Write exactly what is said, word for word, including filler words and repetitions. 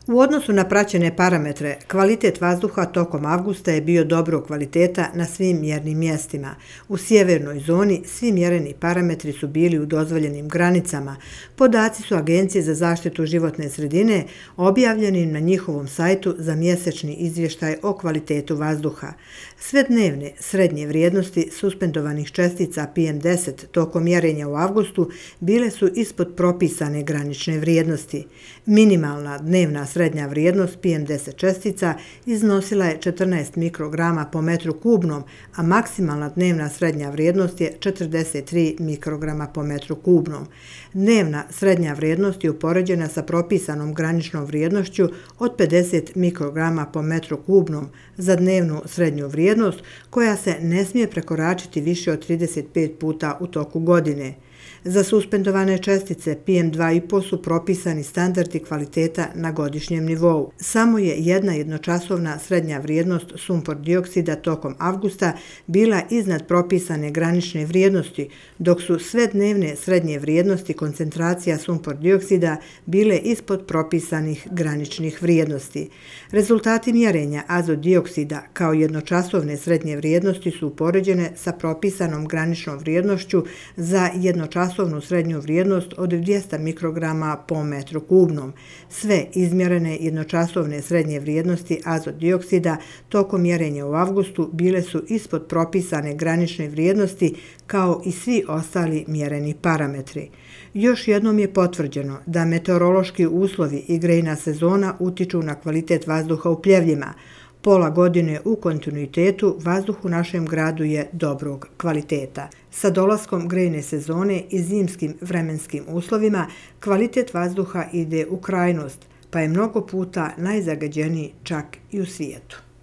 U odnosu na praćene parametre, kvalitet vazduha tokom avgusta je bio dobrog kvaliteta na svim mjernim mjestima. U sjevernoj zoni svi mjereni parametri su bili u dozvoljenim granicama. Podaci su Agencije za zaštitu životne sredine objavljeni na njihovom sajtu za mjesečni izvještaj o kvalitetu vazduha. Sve dnevne srednje vrijednosti suspendovanih čestica P M deset tokom mjerenja u avgustu bile su ispod propisane granične vrijednosti. Minimalna dnevna srednja vrijednost P M deset čestica iznosila je četrnaest mikrograma po metru kubnom, a maksimalna dnevna srednja vrijednost je četrdeset tri mikrograma po metru kubnom. Dnevna srednja vrijednost je upoređena sa propisanom graničnom vrijednošću od pedeset mikrograma po metru kubnom za dnevnu srednju vrijednost, koja se ne smije prekoračiti više od trideset pet puta u toku godine. Za suspendovane čestice P M dva i po su propisani standardi kvaliteta na godišnjem nivou. Samo je jedna jednočasovna srednja vrijednost sumpor dioksida tokom avgusta bila iznad propisane granične vrijednosti, dok su sve dnevne srednje vrijednosti koncentracija sumpor dioksida bile ispod propisanih graničnih vrijednosti. Rezultati mjerenja azot dioksida kao jednočasovne srednje vrijednosti su upoređene sa propisanom graničnom vrijednošću za jednočasovne srednju vrijednost od dvjesto mikrograma po metru kubnom. Sve izmjerene jednočasovne srednje vrijednosti azot dioksida tokom mjerenja u avgustu bile su ispod propisane granične vrijednosti kao i svi ostali mjereni parametri. Još jednom je potvrđeno da meteorološki uslovi i grejna sezona utiču na kvalitet vazduha u Pljevljima. Pola godine u kontinuitetu vazduh u našem gradu je dobrog kvaliteta. Sa dolaskom grejne sezone i zimskim vremenskim uslovima kvalitet vazduha ide u krajnost, pa je mnogo puta najzagađeniji čak i u svijetu.